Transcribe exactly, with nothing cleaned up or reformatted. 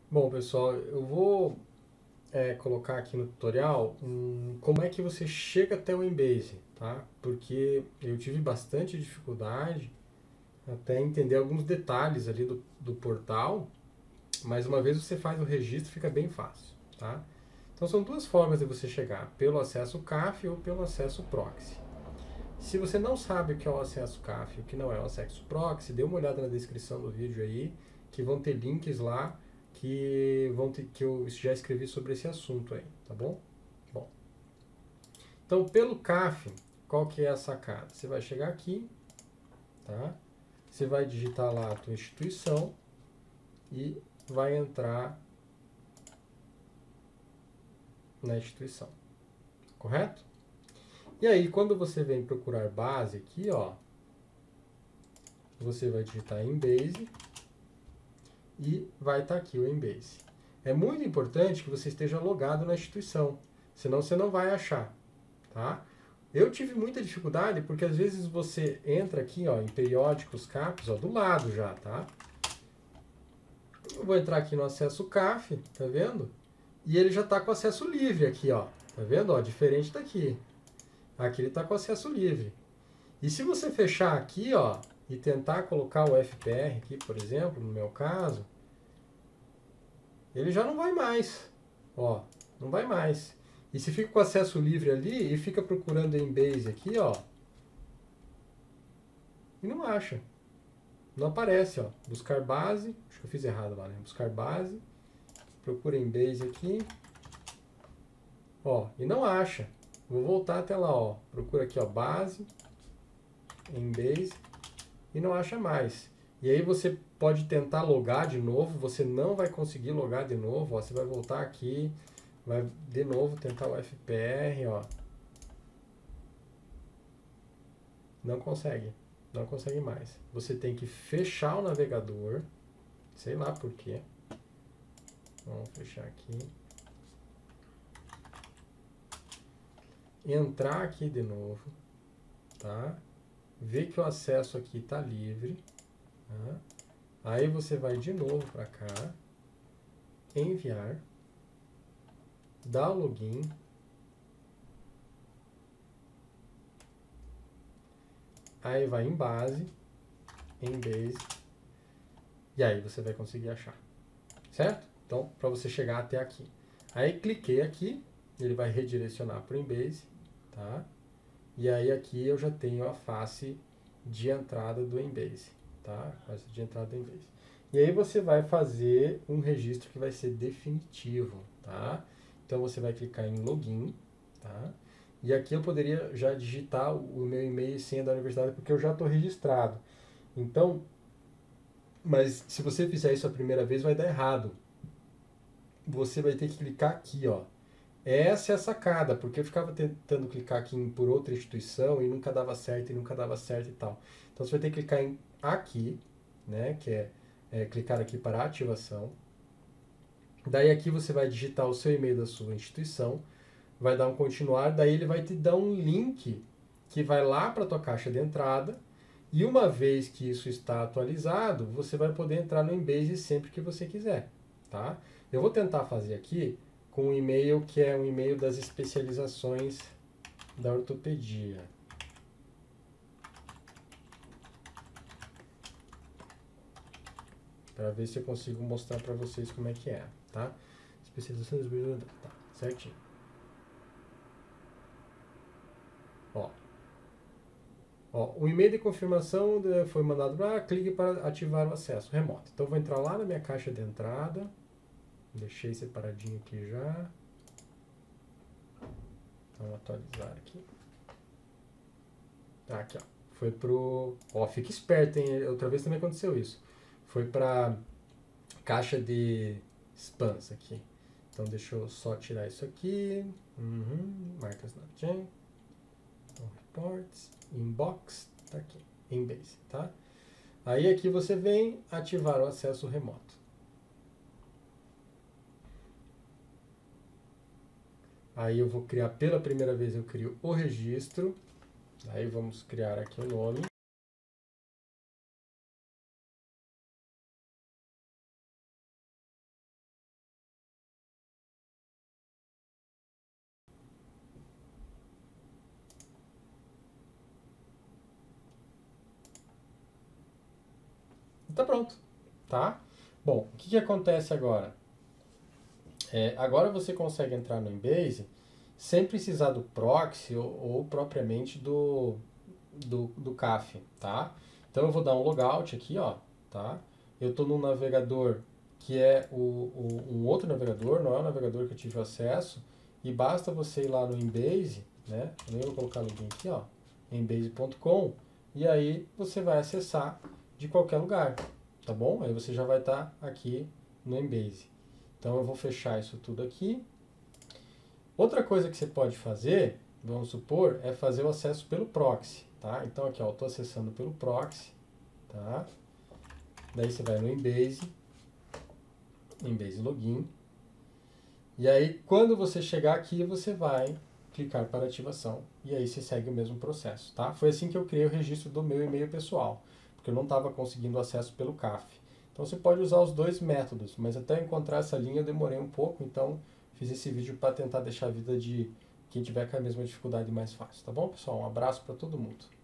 Bom, pessoal, eu vou é, colocar aqui no tutorial hum, como é que você chega até o Embase, tá? Porque eu tive bastante dificuldade até entender alguns detalhes ali do, do portal, mas uma vez você faz o registro fica bem fácil, tá? Então são duas formas de você chegar, pelo acesso C A F ou pelo acesso proxy. Se você não sabe o que é o acesso C A F e o que não é o acesso proxy, dê uma olhada na descrição do vídeo aí, que vão ter links lá que vão ter, que eu já escrevi sobre esse assunto aí, tá bom? Bom, então pelo C A F, qual que é a sacada? Você vai chegar aqui, tá? Você vai digitar lá a tua instituição e vai entrar na instituição, correto? E aí, quando você vem procurar base aqui, ó, você vai digitar Embase e vai estar aqui o Embase. É muito importante que você esteja logado na instituição, senão você não vai achar, tá? Eu tive muita dificuldade porque às vezes você entra aqui, ó, em periódicos C A Ps, ó, do lado já, tá? Eu vou entrar aqui no acesso C A F, tá vendo? E ele já está com acesso livre aqui, ó, tá vendo? Ó, diferente daqui. Aqui ele está com acesso livre. E se você fechar aqui, ó, e tentar colocar o F P R aqui, por exemplo, no meu caso, ele já não vai mais. Ó, não vai mais. E se fica com acesso livre ali e fica procurando Embase aqui, ó, e não acha. Não aparece, ó. Buscar base, acho que eu fiz errado lá, né? Buscar base, procura Embase aqui, ó, e não acha. Vou voltar até lá, ó. Procura aqui, ó, base, Embase, e não acha mais. E aí você pode tentar logar de novo, você não vai conseguir logar de novo, ó. Você vai voltar aqui, vai de novo tentar o F P R, ó. Não consegue, não consegue mais. Você tem que fechar o navegador, sei lá por quê. Vamos fechar aqui. Entrar aqui de novo, tá? Ver que o acesso aqui está livre, tá? Aí você vai de novo para cá, enviar, dar o login, aí vai em base, em base, e aí você vai conseguir achar, certo? Então, para você chegar até aqui. Aí cliquei aqui, ele vai redirecionar para o Embase, tá? E aí aqui eu já tenho a face de entrada do Embase, tá? Face de entrada do Embase. E aí você vai fazer um registro que vai ser definitivo, tá? Então você vai clicar em login, tá? E aqui eu poderia já digitar o meu e-mail e senha da universidade porque eu já estou registrado. Então, mas se você fizer isso a primeira vez vai dar errado. Você vai ter que clicar aqui, ó. Essa é a sacada, porque eu ficava tentando clicar aqui em, por outra instituição e nunca dava certo, e nunca dava certo e tal. Então você vai ter que clicar em aqui, né, que é, é clicar aqui para ativação. Daí aqui você vai digitar o seu e-mail da sua instituição, vai dar um continuar, daí ele vai te dar um link que vai lá para a tua caixa de entrada, e uma vez que isso está atualizado, você vai poder entrar no Embase sempre que você quiser, tá? Eu vou tentar fazer aqui com um e-mail que é um e-mail das especializações da ortopedia. Para ver se eu consigo mostrar para vocês como é que é, tá? Especializações, tá, certinho. Ó, ó, o e-mail de confirmação foi mandado para, clique para ativar o acesso remoto. Então, eu vou entrar lá na minha caixa de entrada, deixei separadinho aqui já. Vamos atualizar aqui. Tá, aqui, ó. Foi pro... Ó, fica esperto, hein? Outra vez também aconteceu isso. Foi pra caixa de spams aqui. Então, deixa eu só tirar isso aqui. Uhum. Marcas na chain. Então, reports. Inbox. Tá aqui. Embase, tá? Aí aqui você vem ativar o acesso remoto. Aí eu vou criar, pela primeira vez eu crio o registro. Aí vamos criar aqui o nome. tá pronto, tá? Bom, o que, que acontece agora? É, agora você consegue entrar no Embase sem precisar do proxy ou, ou propriamente do, do, do C A F, tá? Então eu vou dar um logout aqui, ó, tá? Eu estou num navegador que é o, o, um outro navegador, não é o navegador que eu tive acesso, e basta você ir lá no Embase, né? Eu vou colocar o link aqui, ó, embase ponto com, e aí você vai acessar de qualquer lugar, tá bom? Aí você já vai estar aqui no Embase. Então eu vou fechar isso tudo aqui. Outra coisa que você pode fazer, vamos supor, é fazer o acesso pelo proxy, tá? Então aqui, ó, eu estou acessando pelo proxy, tá? Daí você vai no Embase, Embase Login, e aí quando você chegar aqui, você vai clicar para ativação, e aí você segue o mesmo processo, tá? Foi assim que eu criei o registro do meu e-mail pessoal, porque eu não estava conseguindo acesso pelo C A F. Então você pode usar os dois métodos, mas até encontrar essa linha eu demorei um pouco, então fiz esse vídeo para tentar deixar a vida de quem tiver com a mesma dificuldade mais fácil, tá bom, pessoal? Um abraço para todo mundo.